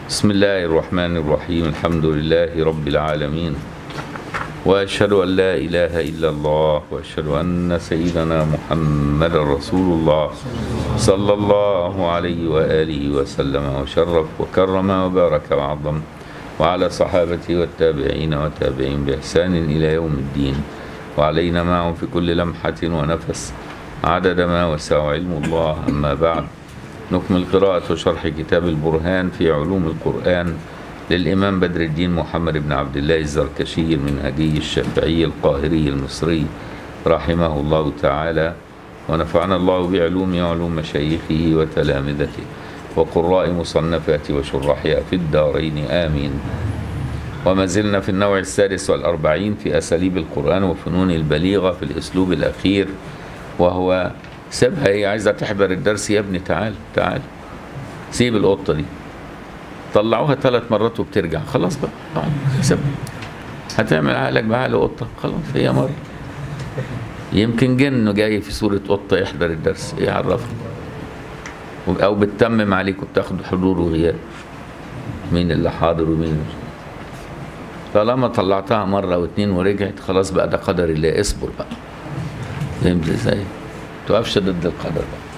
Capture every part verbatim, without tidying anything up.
بسم الله الرحمن الرحيم. الحمد لله رب العالمين، وأشهد أن لا إله إلا الله، وأشهد أن سيدنا محمد رسول الله صلى الله عليه وآله وسلم وشرف وكرم وبارك وعظم، وعلى صحابته والتابعين والتابعين بإحسان إلى يوم الدين، وعلينا معهم في كل لمحة ونفس عدد ما وسع علم الله. أما بعد، نكمل قراءة وشرح كتاب البرهان في علوم القرآن للإمام بدر الدين محمد بن عبد الله الزركشي المنهجي الشافعي القاهري المصري رحمه الله تعالى، ونفعنا الله بعلوم وعلوم مشايخه وتلامذته وقراء مصنفاته وشراحها في الدارين آمين. وما زلنا في النوع السادس والأربعين في أساليب القرآن وفنون البليغة في الأسلوب الأخير، وهو سيبها، هي عايزة تحضر الدرس يا ابني، تعال تعال سيب القطة دي، طلعوها ثلاث مرات وبترجع، خلاص بقى سيبها، هتعمل عقلك بعقل قطة، خلاص هي مرة. يمكن جن جاي في صورة قطة يحضر الدرس، ايه عرفنا؟ أو بتتمم عليك وبتاخد حضور وغياب، مين اللي حاضر ومين مش. طالما طلعتها مرة واثنين ورجعت، خلاص بقى ده قدر الله، اصبر بقى. فهمت ازاي؟ توقفش ضد القدر بقى.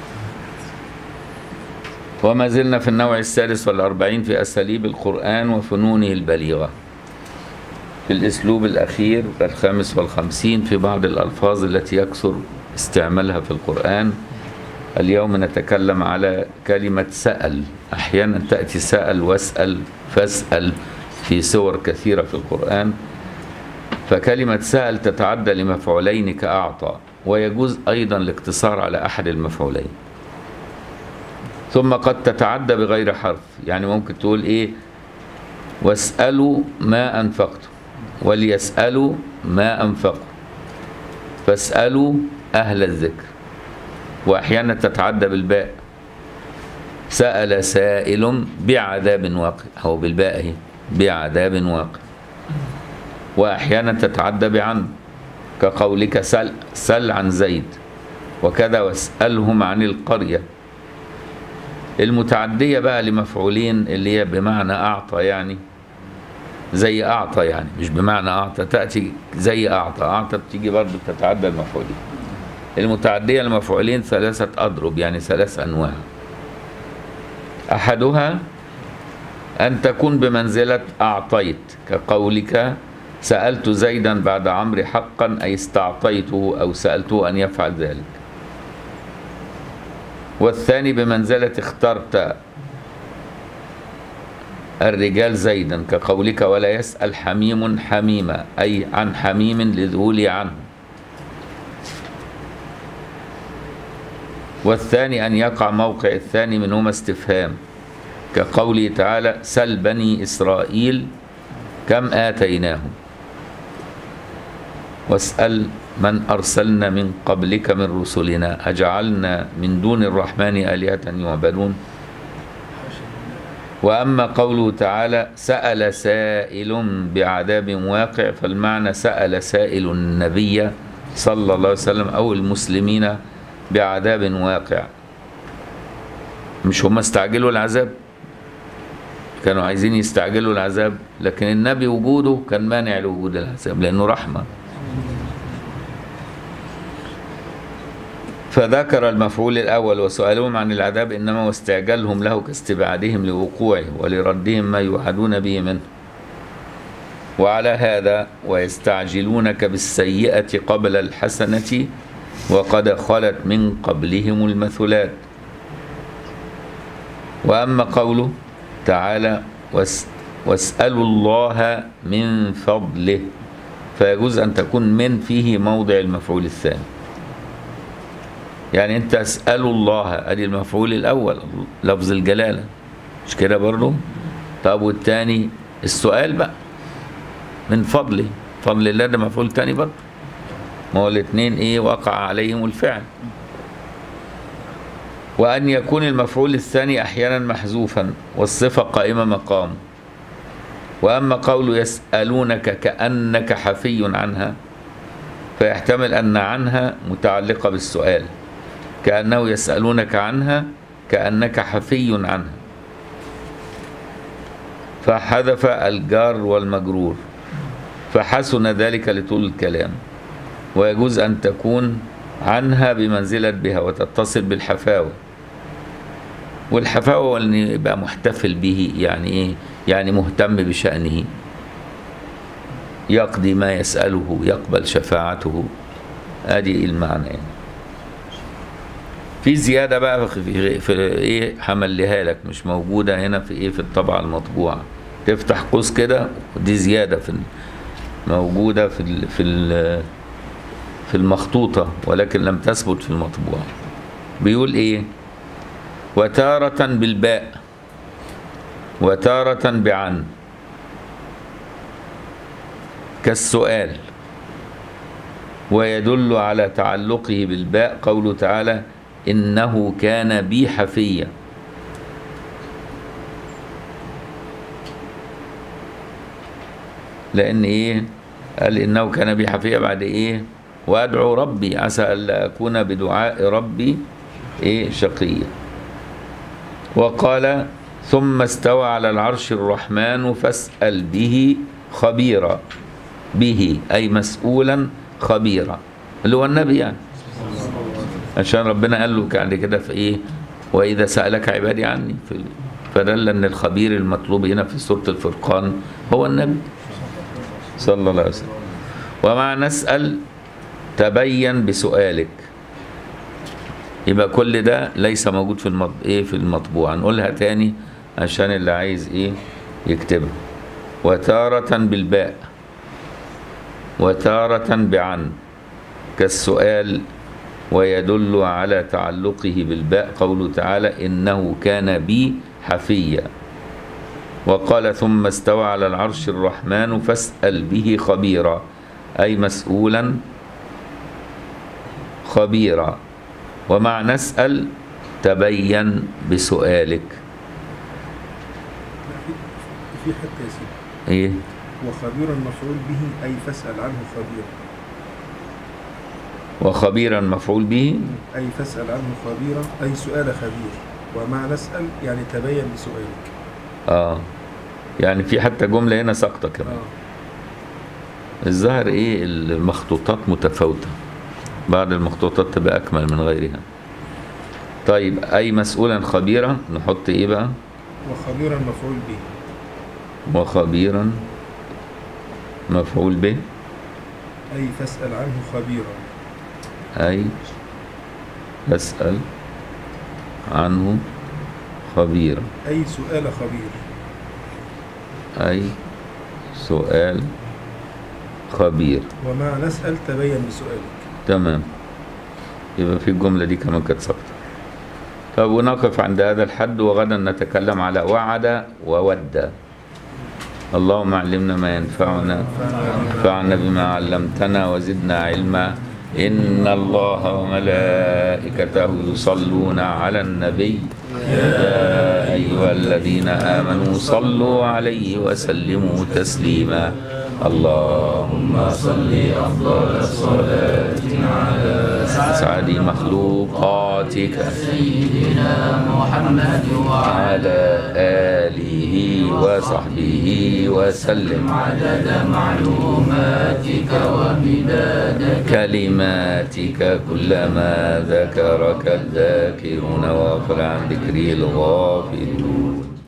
وما زلنا في النوع السادس والأربعين في أساليب القرآن وفنونه البليغة في الأسلوب الأخير الخامس والخمسين في بعض الألفاظ التي يكثر استعمالها في القرآن. اليوم نتكلم على كلمة سأل. أحيانا تأتي سأل واسأل فاسأل في سور كثيرة في القرآن، فكلمة سأل تتعدى لمفعولين كأعطى، ويجوز أيضا الاقتصار على أحد المفعولين، ثم قد تتعدى بغير حرف. يعني ممكن تقول إيه؟ واسألوا ما أنفقتم، وليسألوا ما أنفقوا، فاسألوا أهل الذكر. وأحيانا تتعدى بالباء، سأل سائل بعذاب واقع، أو بالباء هي بعذاب واقع. وأحيانا تتعدى بعن، كقولك سل سل عن زيد، وكذا واسألهم عن القرية. المتعدية بقى لمفعولين اللي هي بمعنى أعطى، يعني زي أعطى، يعني مش بمعنى أعطى، تأتي زي أعطى، أعطى بتيجي برضه تتعدى المفعولين. المتعدية لمفعولين ثلاثة أضرب، يعني ثلاث أنواع. أحدها أن تكون بمنزلة أعطيت، كقولك سألت زيدا بعد عمرو حقا، أي استعطيته أو سألته أن يفعل ذلك. والثاني بمنزلة اخترت الرجال زيدا، كقولك ولا يسأل حميم حميمة، أي عن حميم لذولي عنه. والثاني أن يقع موقع الثاني منهما استفهام، كقوله تعالى سل بني إسرائيل كم آتيناهم، واسأل من أرسلنا من قبلك من رسلنا أجعلنا من دون الرحمن آلهة يعبدون. وأما قوله تعالى سأل سائل بعذاب واقع، فالمعنى سأل سائل النبي صلى الله عليه وسلم أو المسلمين بعذاب واقع. مش هم استعجلوا العذاب، كانوا عايزين يستعجلوا العذاب، لكن النبي وجوده كان مانع لوجود العذاب لأنه رحمة. فذكر المفعول الأول وسؤالهم عن العذاب إنما واستعجالهم له كاستبعادهم لوقوعه ولردهم ما يوعدون به منه. وعلى هذا ويستعجلونك بالسيئة قبل الحسنة وقد خلت من قبلهم المثلات. وأما قوله تعالى واسألوا الله من فضله، فيجوز أن تكون من فيه موضع المفعول الثاني. يعني أنت اسألوا الله أدي المفعول الأول لفظ الجلالة، مش كده برضه؟ طب والثاني السؤال بقى من فضله، فضل الله ده مفعول ثاني برضه، ما هو الاثنين إيه وقع عليهم الفعل. وأن يكون المفعول الثاني أحيانا محذوفا والصفة قائمة مقام. وأما قول يسألونك كأنك حفي عنها، فيحتمل أن عنها متعلقة بالسؤال، كأنه يسألونك عنها كأنك حفي عنها. فحذف الجار والمجرور، فحسن ذلك لطول الكلام. ويجوز أن تكون عنها بمنزلة بها وتتصل بالحفاوة. والحفاوة أن يبقى محتفل به، يعني إيه؟ يعني مهتم بشأنه، يقضي ما يسأله، يقبل شفاعته. ادي المعنى يعني. في زيادة بقى في, في ايه حملها لك، مش موجودة هنا في ايه في الطبعة المطبوعة. تفتح قوس كده، دي زيادة في موجودة في ال في ال في المخطوطة ولكن لم تثبت في المطبوعة. بيقول ايه؟ وتارة بالباء وتارة بعن كالسؤال، ويدل على تعلقه بالباء قوله تعالى إنه كان بي حفيا. لأن إيه؟ قال إنه كان بي حفيا بعد إيه؟ وأدعو ربي عسى ألا أكون بدعاء ربي إيه شقيا. وقال ثم استوى على العرش الرحمن فاسأل به خبيرا. به أي مسؤولا خبيرا، اللي هو النبي يعني، عشان ربنا قال له بعد كده في ايه؟ واذا سألك عبادي عني. فدل ان الخبير المطلوب هنا في سورة الفرقان هو النبي صلى الله عليه وسلم. ومع نسأل تبين بسؤالك، يبقى كل ده ليس موجود في المط... ايه في المطبوع. نقولها تاني عشان اللي عايز ايه يكتبها. وتارة بالباء وتارة بعن كالسؤال، ويدل على تعلقه بالباء قوله تعالى إنه كان بي حفيا. وقال ثم استوى على العرش الرحمن فاسأل به خبيرا، أي مسؤولا خبيرا. ومع نسأل تبين بسؤالك. في حتى يا سيدي ايه؟ وخبيرا مفعول به أي فاسأل عنه خبيرا. وخبيرا مفعول به أي فاسأل عنه خبيرا أي سؤال خبير. ومع نسأل يعني تبين بسؤالك. اه يعني في حتى جملة هنا ساقطة كمان. آه. الظاهر ايه المخطوطات متفاوتة، بعض المخطوطات تبقى أكمل من غيرها. طيب أي مسؤولا خبيرا نحط ايه بقى؟ وخبيرا مفعول به. وخبيرا مفعول به أي فاسأل عنه خبيرا. أي فاسأل عنه خبيرا. أي سؤال خبير. أي سؤال خبير. ومع نسأل تبين بسؤالك. تمام، يبقى في الجملة دي كمان كانت سقطة. طب ونقف عند هذا الحد، وغدا نتكلم على وعد وود. اللهم علمنا ما ينفعنا، انفعنا بما علمتنا وزدنا علما. إن الله وملائكته يصلون على النبي يا أيها الذين آمنوا صلوا عليه وسلموا تسليما. اللهم صل أفضل صلاة على أسعد مخلوقاتك سيدنا محمد وعلى آله وصحبه وسلم عدد معلوماتك ومداد كلماتك كلما ذكرك الذاكرون وغفل عن ذكره الغافلون.